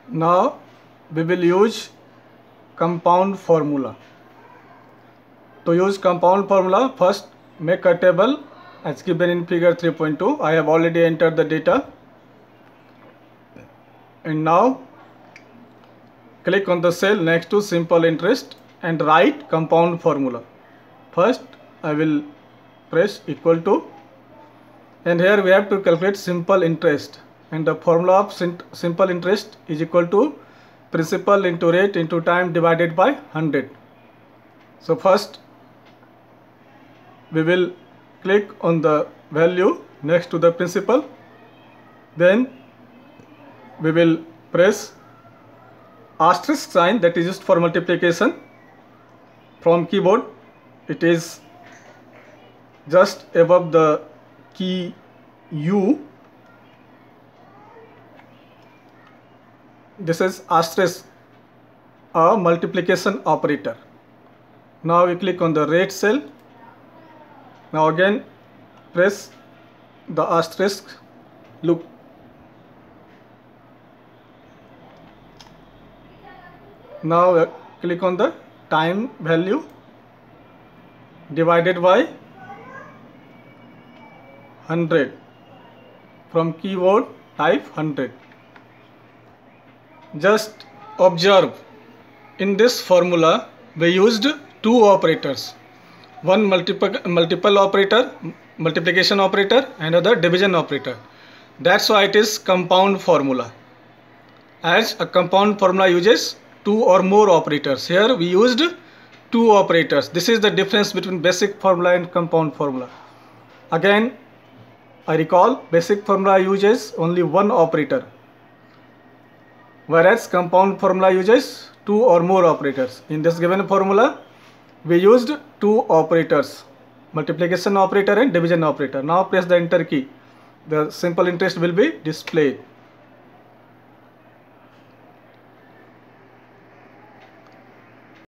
Now we will use compound formula. To use compound formula, first make a table as given in figure 3.2. I have already entered the data. And now click on the cell next to simple interest and write compound formula. First I will press equal to, and here we have to calculate simple interest, and the formula of simple interest is equal to principal into rate into time divided by 100. So first we will click on the value next to the principal, then we will press asterisk sign, that is used for multiplication. From keyboard it is just above the key U. This is asterisk, a multiplication operator. Now we click on the rate cell. Now again press the asterisk. Look, now click on the time value divided by 100. From keyboard type 100. Just observe, in this formula we used two operators, one multiple operator, multiplication operator, and other division operator. That's why it is compound formula, as a compound formula uses two or more operators. Here we used two operators. This is the difference between basic formula and compound formula. Again I recall, basic formula uses only one operator, whereas compound formula uses two or more operators. In this given formula we used two operators, multiplication operator and division operator. Now press the enter key. The simple interest will be displayed.